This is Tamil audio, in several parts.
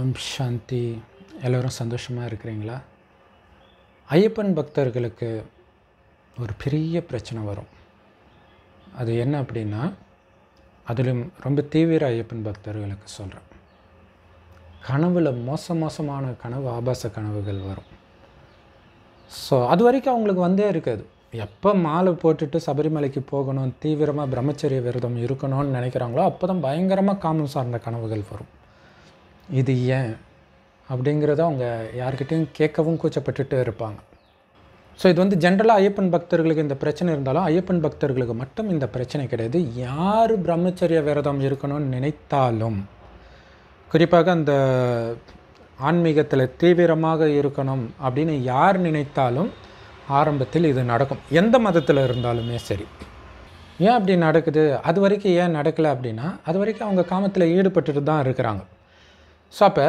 ஓம் சாந்தி. எல்லோரும் சந்தோஷமாக இருக்கிறீங்களா? ஐயப்பன் பக்தர்களுக்கு ஒரு பெரிய பிரச்சனை வரும். அது என்ன அப்படின்னா, அதிலும் ரொம்ப தீவிர ஐயப்பன் பக்தர்களுக்கு சொல்கிறேன். கனவில் மோசமான கனவு, ஆபாச கனவுகள் வரும். ஸோ அது வரைக்கும் அவங்களுக்கு வந்தே இருக்காது. எப்போ மாலை போட்டுட்டு சபரிமலைக்கு போகணும், தீவிரமாக பிரம்மச்சரிய விரதம் இருக்கணும்னு நினைக்கிறாங்களோ அப்போ தான் பயங்கரமாக காமம் சார்ந்த கனவுகள் வரும். இது ஏன் அப்படிங்கிறத அவங்க யார்கிட்டையும் கேட்கவும் கூச்சப்பட்டுட்டு இருப்பாங்க. ஸோ இது வந்து ஜென்ரலாக ஐயப்பன் பக்தர்களுக்கு இந்த பிரச்சனை இருந்தாலும் ஐயப்பன் பக்தர்களுக்கு மட்டும் இந்த பிரச்சனை கிடையாது. யார் பிரம்மச்சரிய விரதம் இருக்கணும்னு நினைத்தாலும், குறிப்பாக அந்த ஆன்மீகத்தில் தீவிரமாக இருக்கணும் அப்படின்னு யார் நினைத்தாலும் ஆரம்பத்தில் இது நடக்கும். எந்த மதத்தில் இருந்தாலுமே சரி. ஏன் அப்படி நடக்குது? அது வரைக்கும் ஏன் நடக்கலை அப்படின்னா, அது வரைக்கும் அவங்க காமத்தில் ஈடுபட்டுட்டு தான் இருக்கிறாங்க. ஸோ அப்போ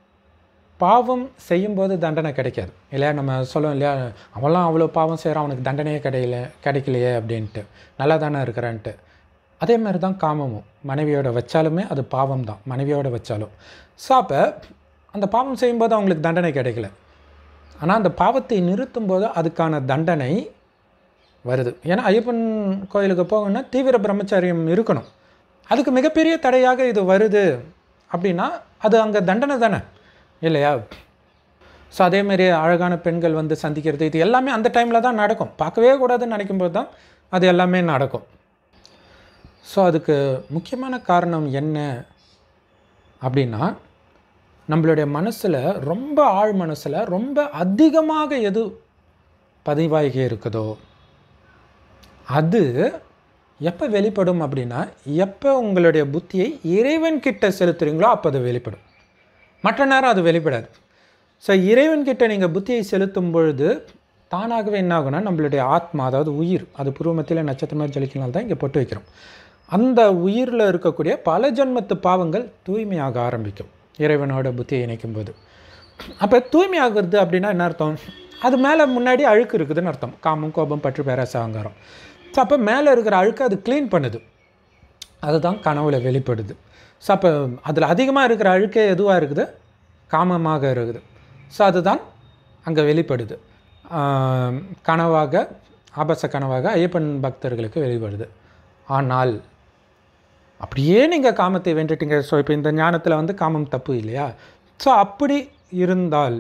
பாவம் செய்யும்போது தண்டனை கிடைக்காது இல்லையா? நம்ம சொல்லுவோம் இல்லையா, அவன்லாம் அவ்வளோ பாவம் செய்கிறான், அவனுக்கு தண்டனையே கிடைக்கலையே அப்படின்ட்டு, நல்லா தானே இருக்கிறான்ட்டு. அதே மாதிரி தான் காமமும். மனைவியோட வச்சாலுமே அது பாவம் தான், மனைவியோட வச்சாலும். ஸோ அப்போ அந்த பாவம் செய்யும்போது அவங்களுக்கு தண்டனை கிடைக்கல. ஆனால் அந்த பாவத்தை நிறுத்தும்போது அதுக்கான தண்டனை வருது. ஏன்னா ஐயப்பன் கோயிலுக்கு போகணுன்னா தீவிர பிரம்மச்சரியம் இருக்கணும். அதுக்கு மிகப்பெரிய தடையாக இது வருது அப்படின்னா அது அங்கே தண்டனை தானே இல்லையா? ஸோ அதேமாரி அழகான பெண்கள் வந்து சந்திக்கிறது, இது எல்லாமே அந்த டைமில் தான் நடக்கும். பார்க்கவே கூடாதுன்னு நினைக்கும்போது தான் அது எல்லாமே நடக்கும். ஸோ அதுக்கு முக்கியமான காரணம் என்ன அப்படின்னா, நம்மளுடைய மனசில் ரொம்ப ஆழ் மனசில் ரொம்ப அதிகமாக எது பதிவாகி இருக்குதோ அது எப்போ வெளிப்படும் அப்படின்னா, எப்போ உங்களுடைய புத்தியை இறைவன்கிட்ட செலுத்துறீங்களோ அப்போ அது வெளிப்படும். மற்ற நேரம் அது வெளிப்படாது. ஸோ இறைவன்கிட்ட நீங்கள் புத்தியை செலுத்தும் பொழுது தானாகவே என்ன ஆகுனா, நம்மளுடைய ஆத்மா, அதாவது உயிர், அது பூர்வமத்தில் நட்சத்திரமாக ஜலிக்கனால தான் இங்கே பொட்டு வைக்கிறோம். அந்த உயிரில் இருக்கக்கூடிய பல ஜென்மத்து பாவங்கள் தூய்மையாக ஆரம்பிக்கும் இறைவனோட புத்தியை இணைக்கும் போது. அப்போ தூய்மையாகிறது அப்படின்னா என்ன அர்த்தம்? அது மேலே முன்னாடி அழுக்கு இருக்குதுன்னு அர்த்தம். காமம், கோபம், பற்று, பேராசை, அகங்காரம். ஸோ அப்போ மேலே இருக்கிற அழுக்கு அது க்ளீன் பண்ணுது. அதுதான் கனவுல வெளிப்படுது. ஸோ அப்போ அதில் அதிகமாக இருக்கிற அழுக்கே எதுவாக இருக்குது? காமமாக இருக்குது. ஸோ அதுதான் அங்கே வெளிப்படுது. கனவாக, ஆபாச கனவாக ஐயப்பன் பக்தர்களுக்கு வெளிப்படுது. ஆனால் அப்படியே நீங்கள் காமத்தை வென்றுட்டீங்க. ஸோ இப்போ இந்த ஞானத்தில் வந்து காமம் தப்பு இல்லையா? ஸோ அப்படி இருந்தால்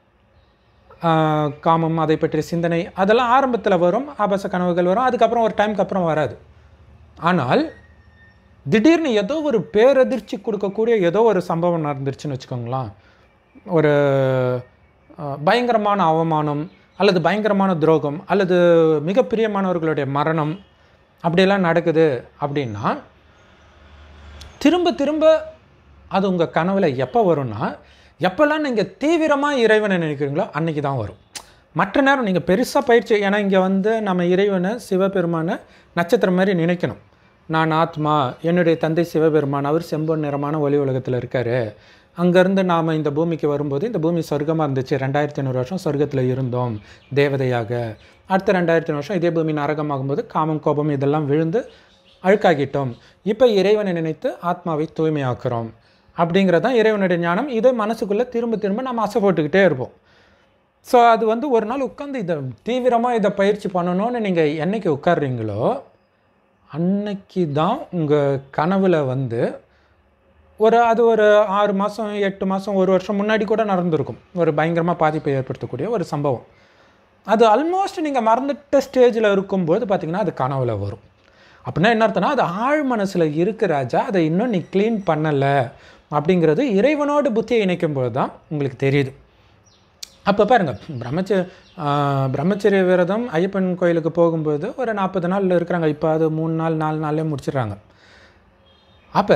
காமம், அதை பற்றிய சிந்தனை அதெல்லாம் ஆரம்பத்தில் வரும், ஆபாச கனவுகள் வரும், அதுக்கப்புறம் ஒரு டைமுக்கு அப்புறம் வராது. ஆனால் திடீர்னு ஏதோ ஒரு பேரதிர்ச்சி கொடுக்கக்கூடிய ஏதோ ஒரு சம்பவம் நடந்துருச்சுன்னு வச்சுக்கோங்களேன். ஒரு பயங்கரமான அவமானம் அல்லது பயங்கரமான துரோகம் அல்லது மிக பிரியமானவர்களுடைய மரணம் அப்படியெல்லாம் நடக்குது அப்படின்னா, திரும்ப திரும்ப அது உங்கள் கனவில் எப்போ வரும்னா, எப்போல்லாம் நீங்கள் தீவிரமாக இறைவனை நினைக்கிறீங்களோ அன்றைக்கி தான் வரும். மற்ற நேரம் நீங்கள் பெருசாக பயிற்சி, ஏன்னா இங்கே வந்து நம்ம இறைவனை, சிவபெருமானை நட்சத்திரம் மாதிரி நினைக்கணும். நான் ஆத்மா, என்னுடைய தந்தை சிவபெருமான், அவர் செம்பொன் நிறமான ஒளி உலகத்தில் இருக்கார். அங்கேருந்து நாம் இந்த பூமிக்கு வரும்போது இந்த பூமி சொர்க்கமாக இருந்துச்சு. 2500 வருஷம் சொர்க்கத்தில் இருந்தோம் தேவதையாக. அடுத்த 2500 வருஷம் இதே பூமி நரகமாகும்போது காமம், கோபம் இதெல்லாம் விழுந்து அழுக்காகிட்டோம். இப்போ இறைவனை நினைத்து ஆத்மாவை தூய்மையாக்குறோம் அப்படிங்கிறதான் இறைவனுடைய ஞானம். இதை மனசுக்குள்ளே திரும்ப திரும்ப நம்ம ஆசை போட்டுக்கிட்டே இருப்போம். ஸோ அது வந்து ஒரு நாள் உட்காந்து இதை தீவிரமாக இதை பயிற்சி பண்ணணும்னு நீங்கள் என்றைக்கு உட்கார்றீங்களோ அன்னைக்கு தான் உங்கள் கனவில் வந்து ஒரு 6 மாதம் 8 மாதம் 1 வருஷம் முன்னாடி கூட நடந்திருக்கும். ஒரு பயங்கரமாக பாதிப்பை ஏற்படுத்தக்கூடிய ஒரு சம்பவம். அது ஆல்மோஸ்ட் நீங்கள் மறந்துட்ட ஸ்டேஜில் இருக்கும்போது பார்த்திங்கன்னா அது கனவில் வரும். அப்படின்னா என்ன அர்த்தம்னா, அது ஆழ் மனசில் இருக்கு ராஜா, அதை இன்னும் நீ க்ளீன் பண்ணலை அப்படிங்கிறது இறைவனோட புத்தியை இணைக்கும்போது தான் உங்களுக்கு தெரியுது. அப்போ பாருங்கள், பிரம்மச்சரிய விரதம் ஐயப்பன் கோயிலுக்கு போகும்போது ஒரு 40 நாள் இருக்கிறாங்க. இப்போ அது 3 நாள் 4 நாள்லேயே முடிச்சிடுறாங்க. அப்போ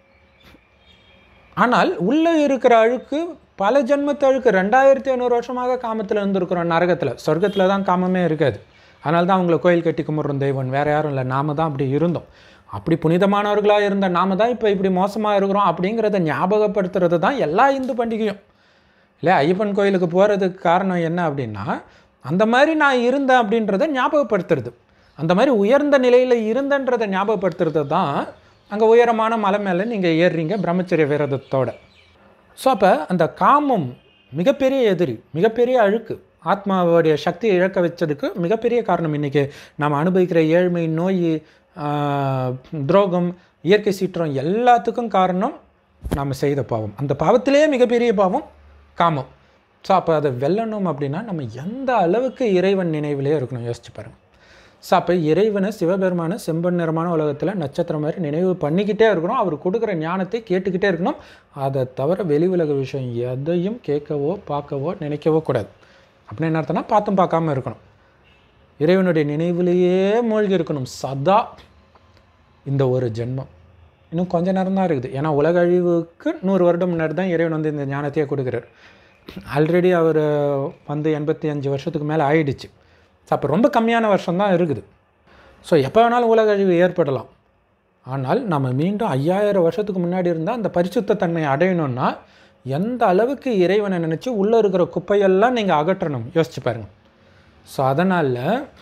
ஆனால் உள்ளே இருக்கிற அழுக்கு பல ஜென்மத்து அழுக்கு. 2500 வருஷமாக காமத்தில் இருந்துருக்குறோம். நரகத்தில், சொர்க்கத்தில் தான் காமமே இருக்காது. அதனால தான் அவங்கள கோயில் கட்டி கும்பிட்றோம் தெய்வம், வேறு யாரும் இல்லை. நாம தான் அப்படி இருந்தோம். அப்படி புனிதமானவர்களாக இருந்த நாம தான் இப்போ இப்படி மோசமாக இருக்கிறோம் அப்படிங்கிறத ஞாபகப்படுத்துறது தான் எல்லா இந்து பண்டிகையும் இல்லை. ஐயப்பன் கோயிலுக்கு போகிறதுக்கு காரணம் என்ன அப்படின்னா, அந்த மாதிரி நான் இருந்தேன் அப்படின்றத ஞாபகப்படுத்துறது, அந்த மாதிரி உயர்ந்த நிலையில் இருந்தன்றதை ஞாபகப்படுத்துறது தான் அங்கே உயரமான மலை மேலே நீங்கள் ஏறுறீங்க பிரம்மச்சரிய விரதத்தோட. ஸோ அப்போ அந்த காமம் மிகப்பெரிய எதிரி, மிகப்பெரிய அழுக்கு, ஆத்மாவுடைய சக்தியை இழக்க வச்சதுக்கு மிகப்பெரிய காரணம். இன்றைக்கி நாம் அனுபவிக்கிற ஏழ்மை, நோய், துரோகம், இயற்கை சீற்றம் எல்லாத்துக்கும் காரணம் நாம் செய்த பாவம். அந்த பாவத்திலேயே மிகப்பெரிய பாவம் காமம். ஸோ அப்போ அதை வெல்லணும் அப்படின்னா நம்ம எந்த அளவுக்கு இறைவன் நினைவிலே இருக்கணும், யோசிச்சு பாருங்கள். ஸோ அப்போ இறைவனை, சிவபெருமான செம்பன் நிறமான உலகத்தில் நட்சத்திரம் மாதிரி நினைவு பண்ணிக்கிட்டே இருக்கணும். அவர் கொடுக்குற ஞானத்தை கேட்டுக்கிட்டே இருக்கணும். அதை தவிர வெளி உலக விஷயம் எதையும் கேட்கவோ பார்க்கவோ நினைக்கவோ கூடாது. அப்படின்னு என்ன அர்த்தம்னா பார்த்தும் பார்க்காம இருக்கணும். இறைவனுடைய நினைவிலேயே மூழ்கி இருக்கணும் சதா. இந்த ஒரு ஜென்மம் இன்னும் கொஞ்ச நேரம் தான் இருக்குது. ஏன்னா உலக அழிவுக்கு 100 வருடம் முன்னாடி தான் இறைவன் வந்து இந்த ஞானத்தையே கொடுக்குறார். ஆல்ரெடி அவர் வந்து 85 வருஷத்துக்கு மேலே ஆயிடுச்சு. ஸோ அப்போ ரொம்ப கம்மியான வருஷம் தான் இருக்குது. ஸோ எப்போ வேணாலும் உலக அழிவு ஏற்படலாம். ஆனால் நம்ம மீண்டும் 5000 வருஷத்துக்கு முன்னாடி இருந்தால் அந்த பரிசுத்த தன்மையை அடையணும்னா எந்த அளவுக்கு இறைவனை நினச்சி உள்ளே இருக்கிற குப்பையெல்லாம் நீங்கள் அகற்றணும், யோசிச்சு பாருங்கள். ஸோ அதனால்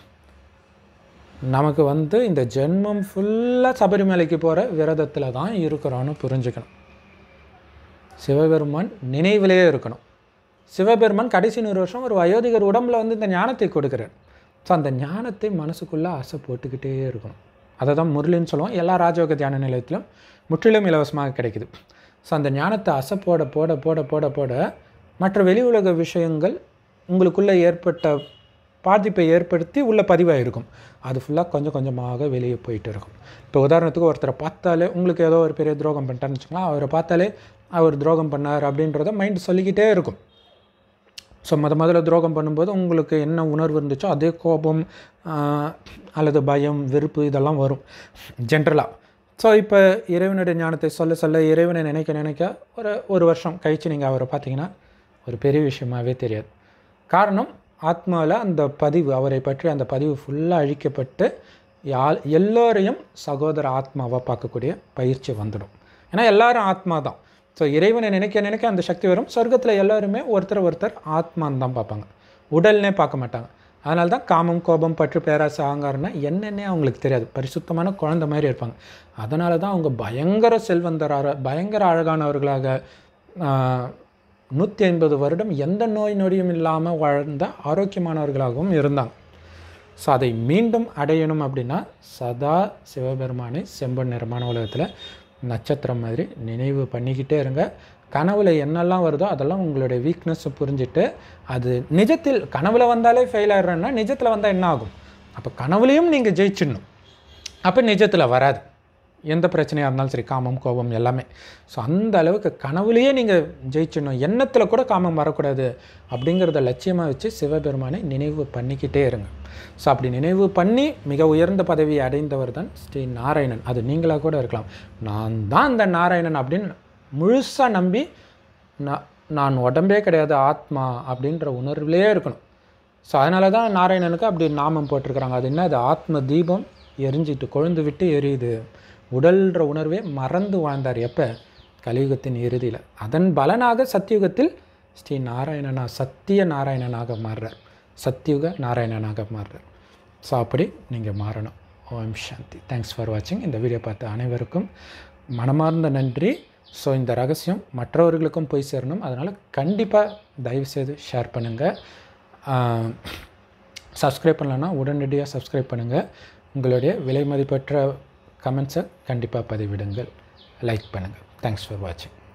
நமக்கு வந்து இந்த ஜென்மம் ஃபுல்லாக சபரிமலைக்கு போகிற விரதத்தில் தான் இருக்கிறோன்னு புரிஞ்சுக்கணும். சிவபெருமான் நினைவிலே இருக்கணும். சிவபெருமான் கடைசி 100 வருஷம் ஒரு வயோதிகர் உடம்பில் வந்து இந்த ஞானத்தை கொடுக்குறார். ஸோ அந்த ஞானத்தை மனசுக்குள்ளே ஆசை போட்டுக்கிட்டே இருக்கணும். அதை தான் முரளின்னு சொல்லுவோம். எல்லா ராஜயோக தியான நிலையத்திலும் முற்றிலும் இலவசமாக கிடைக்குது. ஸோ அந்த ஞானத்தை ஆசை போட போட போட போட போட மற்ற வெளி உலக விஷயங்கள் உங்களுக்குள்ளே ஏற்பட்ட பாதிப்பை ஏற்படுத்தி உள்ள பதிவாக இருக்கும். அது ஃபுல்லாக கொஞ்சம் கொஞ்சமாக வெளியே போயிட்டு இருக்கும். இப்போ உதாரணத்துக்கு ஒருத்தரை பார்த்தாலே உங்களுக்கு ஏதோ ஒரு பெரிய துரோகம் பண்ணிட்டான்னு வச்சுக்கலாம். அவரை பார்த்தாலே அவர் துரோகம் பண்ணார் அப்படின்றத மைண்டு சொல்லிக்கிட்டே இருக்கும். ஸோ முதல்ல துரோகம் பண்ணும்போது உங்களுக்கு என்ன உணர்வு இருந்துச்சோ அதே கோபம் அல்லது பயம், வெறுப்பு இதெல்லாம் வரும் ஜென்ரலாக. ஸோ இப்போ இறைவனுடைய ஞானத்தை சொல்ல சொல்ல இறைவனை நினைக்க ஒரு வருஷம் கழித்து நீங்கள் அவரை பார்த்தீங்கன்னா ஒரு பெரிய விஷயமாகவே தெரியாது. காரணம் ஆத்மாவில் அந்த பதிவு, அவரை பற்றி அந்த பதிவு ஃபுல்லாக அழிக்கப்பட்டு எல்லோரையும் சகோதர ஆத்மாவாக பார்க்கக்கூடிய பயிற்சி வந்துடும். ஏன்னா எல்லாரும் ஆத்மா தான். ஸோ இறைவனை நினைக்க அந்த சக்தி வரும். சொர்க்கத்தில் எல்லாருமே ஒருத்தர் ஆத்மான்னு தான் பார்ப்பாங்க, உடல்னே பார்க்க மாட்டாங்க. அதனால தான் காமம், கோபம், பற்று, பேராசை, அகங்காரம்னா என்னென்னே அவங்களுக்கு தெரியாது. பரிசுத்தமான குழந்தை மாதிரி இருப்பாங்க. அதனால தான் அவங்க பயங்கர செல்வந்தராக, பயங்கர அழகானவர்களாக 150 வருடம் எந்த நோய் நொடியும் இல்லாமல் வாழ்ந்த ஆரோக்கியமானவர்களாகவும் இருந்தாங்க. ஸோ அதை மீண்டும் அடையணும் அப்படின்னா சதா சிவபெருமானை செம்பன் நிறமான உலகத்தில் நட்சத்திரம் மாதிரி நினைவு பண்ணிக்கிட்டே இருங்க. கனவுல என்னெல்லாம் வருதோ அதெல்லாம் உங்களுடைய வீக்னஸை புரிஞ்சுட்டு அது நிஜத்தில் கனவுல வந்தாலே ஃபெயில் ஆகிடுறேன்னா நிஜத்தில் வந்தால் என்ன ஆகும்? அப்போ கனவுலையும் நீங்கள் ஜெயிச்சிடணும். அப்போ நிஜத்தில் வராது. எந்த பிரச்சனையாக இருந்தாலும் சரி, காமம், கோபம் எல்லாமே. ஸோ அந்த அளவுக்கு கனவுலேயே நீங்கள் ஜெயிச்சிடணும். எண்ணத்தில் கூட காமம் வரக்கூடாது அப்படிங்கிறத லட்சியமாக வச்சு சிவபெருமானை நினைவு பண்ணிக்கிட்டே இருங்க. ஸோ அப்படி நினைவு பண்ணி மிக உயர்ந்த பதவியை அடைந்தவர் தான் ஸ்ரீ நாராயணன். அது நீங்களாக கூட இருக்கலாம். நான் தான் அந்த நாராயணன் அப்படின்னு முழுசாக நம்பி நான் உடம்பே கிடையாது ஆத்மா அப்படின்ற உணர்விலே இருக்கணும். ஸோ அதனால தான் நாராயணனுக்கு அப்படி நாமம் போட்டிருக்கிறாங்க. அது என்ன? அது ஆத்ம தீபம் எரிஞ்சிட்டு கொழுந்து விட்டு எரியுது. உடல்ன்ற உணர்வே மறந்து வாழ்ந்தார். எப்போ? கலியுகத்தின் இறுதியில். அதன் பலனாக சத்தியுகத்தில் ஸ்ரீ நாராயணனா, சத்திய நாராயணனாக மாறுறார், சத்தியுக நாராயணனாக மாறுறார். ஸோ அப்படி நீங்கள் மாறணும். ஓம் சாந்தி. தேங்க்ஸ் ஃபார் வாட்சிங். இந்த வீடியோ பார்த்த அனைவருக்கும் மனமார்ந்த நன்றி. ஸோ இந்த ரகசியம் மற்றவர்களுக்கும் போய் சேரணும். அதனால் கண்டிப்பாக தயவுசெய்து ஷேர் பண்ணுங்கள். சப்ஸ்கிரைப் பண்ணலன்னா உடனடியாக சப்ஸ்கிரைப் பண்ணுங்கள். உங்களுடைய விலை மதிப்பற்ற கமெண்ட்ஸை கண்டிப்பாக பதிவிடுங்கள், லைக் பண்ணுங்கள். தேங்க்ஸ் ஃபார் வாட்சிங்.